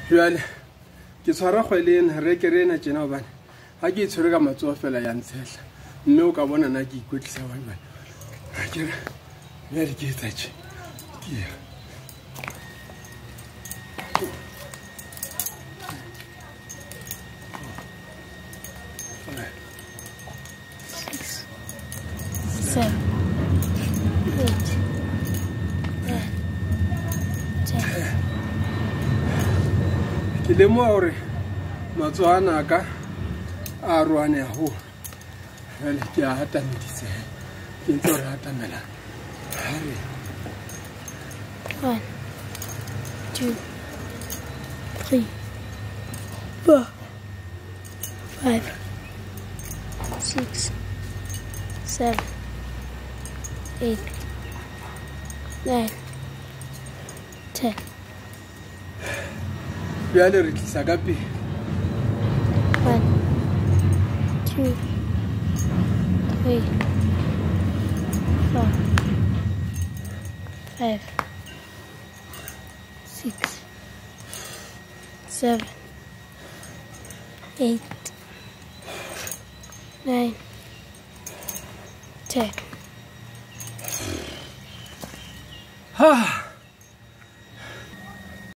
Jwale ke tshwara kgweleng re ke rena tjena hobane ha ke itshwere ka matsoho fela ya ntshehla mme o ka bona na ke ikwetlisa jwale ha ke re ya di ke etsa tje ke ya 7, 8, 9, 10. Ke lemoha hore matsoho ana ka a rwane haholo. Jwale ke a hatameditse ke ntse re hatamela. 1, 2, 3, 4, 5, 6, 7, 8, 9, 10. Jwale re tlisa ka pele. 1, 2, 3, 4, 5, 6, 7, 8, 9, 10. Ha!